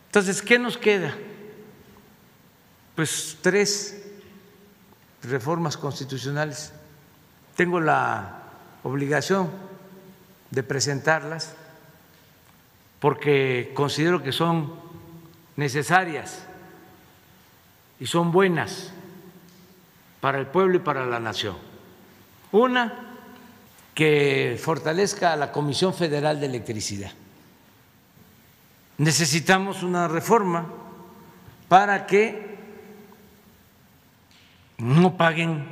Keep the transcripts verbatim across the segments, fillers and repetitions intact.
Entonces, ¿qué nos queda? Pues tres reformas constitucionales. Tengo la obligación de presentarlas porque considero que son necesarias y son buenas para el pueblo y para la nación. Una, que fortalezca a la Comisión Federal de Electricidad. Necesitamos una reforma para que no paguen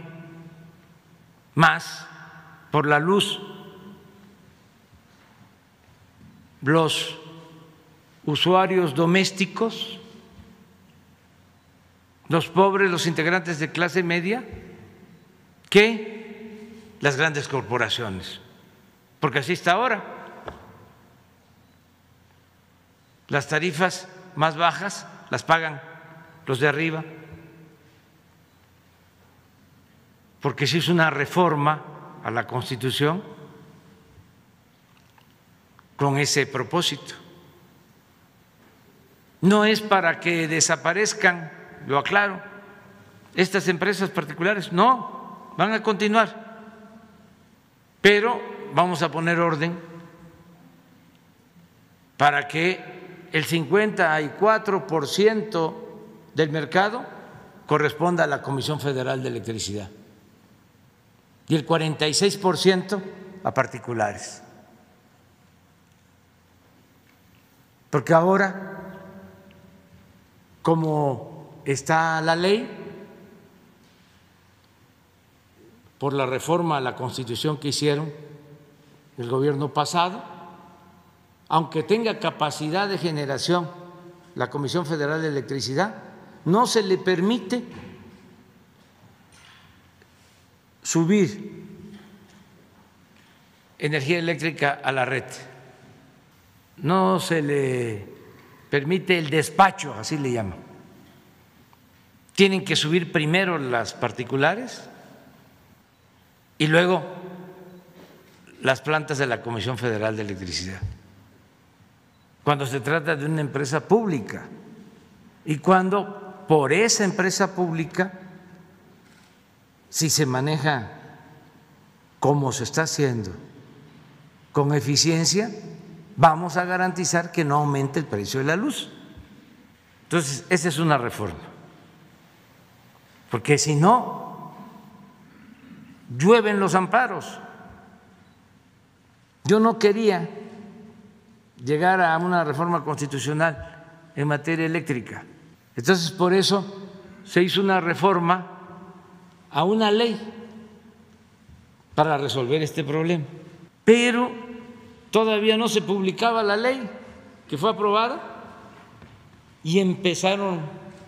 más por la luz los usuarios domésticos, los pobres, los integrantes de clase media, que las grandes corporaciones, porque así está ahora. Las tarifas más bajas las pagan los de arriba, porque se hizo una reforma a la Constitución con ese propósito. No es para que desaparezcan, lo aclaro, estas empresas particulares, no, van a continuar, pero vamos a poner orden para que el cincuenta y cuatro por ciento del mercado corresponda a la Comisión Federal de Electricidad y el cuarenta y seis por ciento a particulares. Porque ahora, como está la ley, por la reforma a la Constitución que hicieron el gobierno pasado, aunque tenga capacidad de generación la Comisión Federal de Electricidad, no se le permite subir energía eléctrica a la red, no se le permite el despacho, así le llaman. Tienen que subir primero las particulares y luego las plantas de la Comisión Federal de Electricidad, cuando se trata de una empresa pública y cuando por esa empresa pública, si se maneja como se está haciendo, con eficiencia, vamos a garantizar que no aumente el precio de la luz. Entonces, esa es una reforma, porque si no, llueven los amparos. Yo no quería llegar a una reforma constitucional en materia eléctrica. Entonces, por eso se hizo una reforma a una ley para resolver este problema. Pero todavía no se publicaba la ley que fue aprobada y empezaron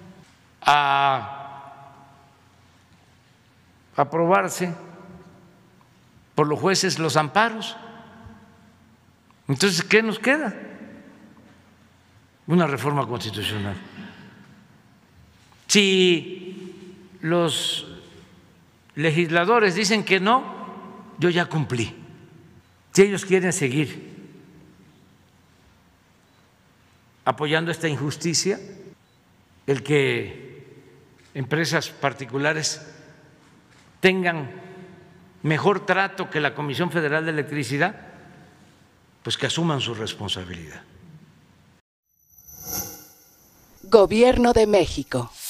a aprobarse por los jueces los amparos. Entonces, ¿qué nos queda? Una reforma constitucional. Si los legisladores dicen que no, yo ya cumplí. Si ellos quieren seguir apoyando esta injusticia, el que empresas particulares tengan mejor trato que la Comisión Federal de Electricidad, pues que asuman su responsabilidad. Gobierno de México.